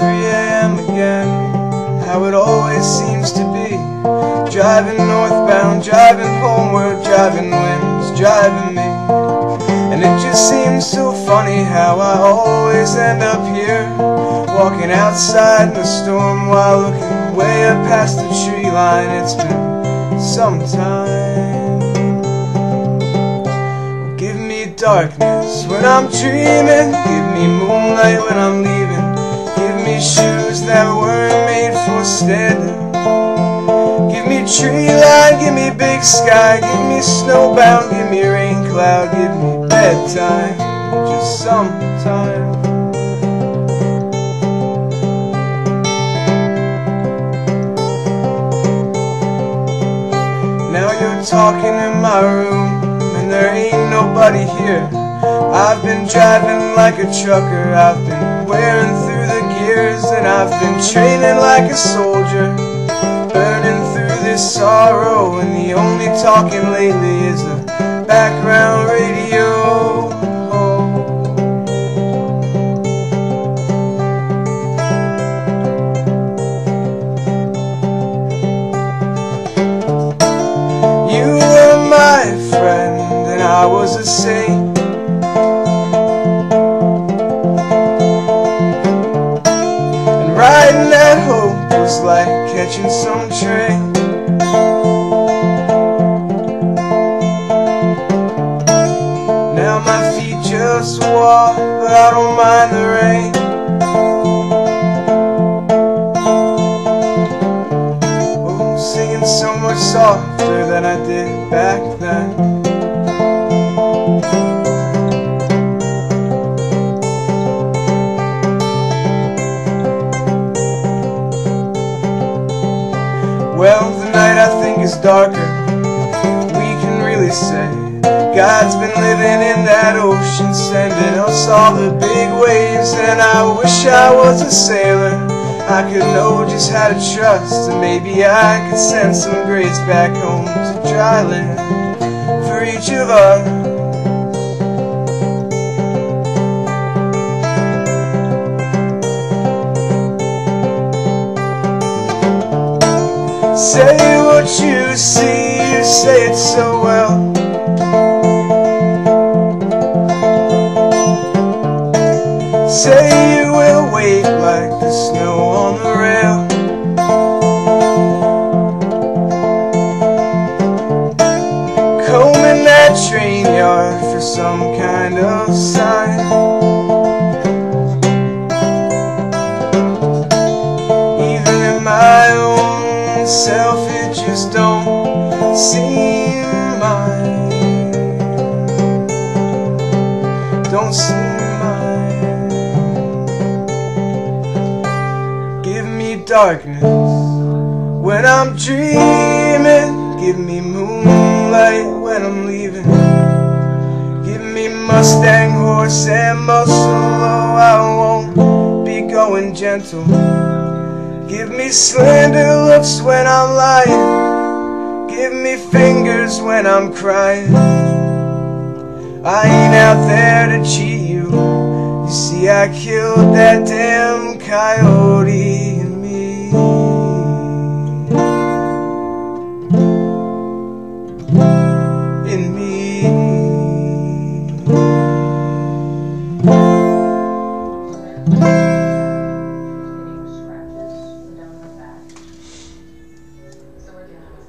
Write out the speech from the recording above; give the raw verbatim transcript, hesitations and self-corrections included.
three A M again, how it always seems to be. Driving northbound, driving homeward, driving winds, driving me. And it just seems so funny how I always end up here, walking outside in the storm while looking way up past the tree line. It's been some time. Give me darkness when I'm dreaming, give me moonlight when I'm leaving, give me shoes that weren't made for standing, give me tree line, give me big sky, give me snowbound, give me rain cloud, give me bedtime, just sometime. Now you're talking in my room, and there ain't nobody here. I've been driving like a trucker, I've been wearing through the gears, and I've been training like a soldier, burning through this sorrow, and the only talking lately is the background radio. You were my friend, and I was a saint. And riding that hope was like catching some train. Now my feet just walk, but I don't mind the rain. Oh, singing so much softer than I did back then. Well, the night I think is darker, we can really say God's been living in that ocean, sending us all the big waves. And I wish I was a sailor, I could know just how to trust, and maybe I could send some grace back home to dry land for each of us. Say what you see, you say it so well. Say you will wait like the snow on the rail. Combing that train yard for some kind of sign. Even in my own self, it just don't seem mine. Don't seem mine. Give me darkness when I'm dreaming, give me moonlight when I'm leaving, give me Mustang horse and muscle, oh I won't be going gentle. Give me slender looks when I'm lying, give me fingers when I'm crying. I ain't out there to cheat you, you see I killed that damn coyote.